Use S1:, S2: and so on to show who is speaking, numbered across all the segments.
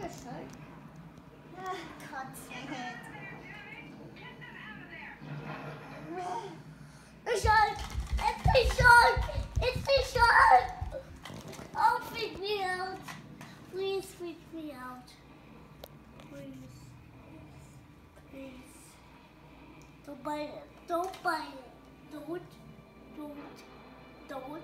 S1: shark. Can't see it. The shark! It's the shark! It's the shark! Oh, freak me out. Please freak me out. Please. Please. Don't bite it. Don't bite it. Don't. Don't.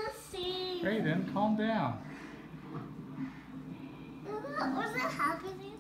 S2: Aiden, calm down.
S1: Was it happening?